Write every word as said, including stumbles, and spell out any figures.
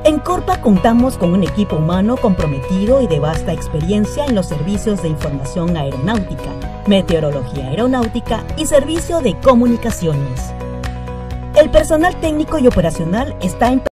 En Corpa contamos con un equipo humano comprometido y de vasta experiencia en los servicios de información aeronáutica, meteorología aeronáutica y servicio de comunicaciones. El personal técnico y operacional está en